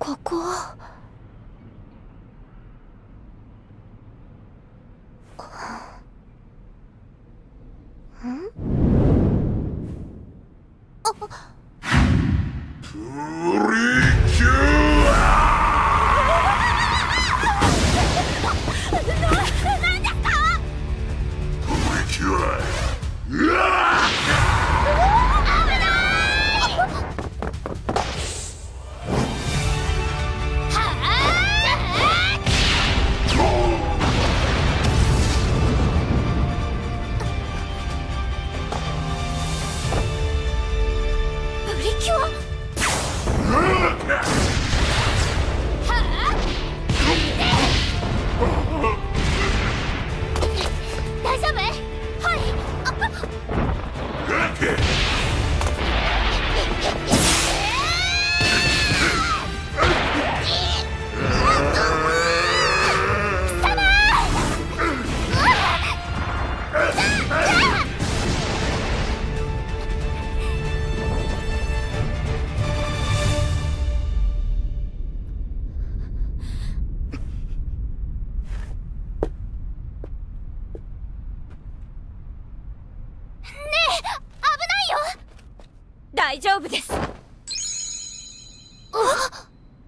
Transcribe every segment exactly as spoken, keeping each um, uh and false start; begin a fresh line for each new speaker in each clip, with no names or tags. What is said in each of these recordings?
ここ。ん？あっ。
プリキュア！
な、なんですか？
プリキュア！うわっ！
危ない！はあ！プリキュア？大丈夫？はい。あっ。大丈夫です。あっ。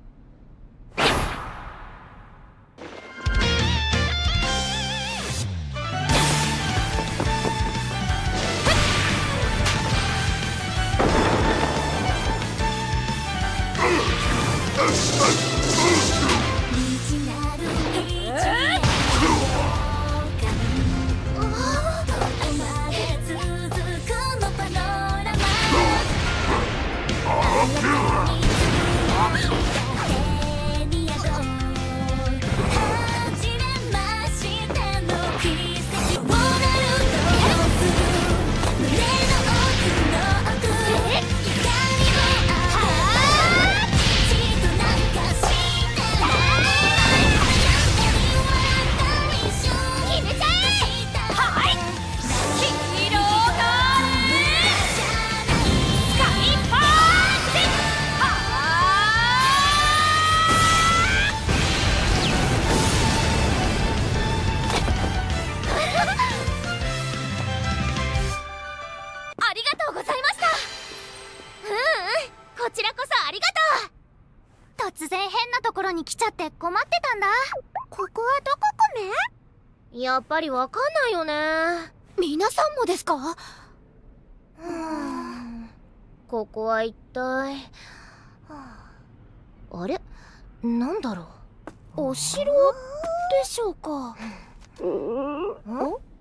突然変なところに来ちゃって困ってたんだ。ここはどこコメ？やっぱりわかんないよね。皆さんもですか？うーん、ここは一体。あれ、なんだろう。お城でしょうか？ん？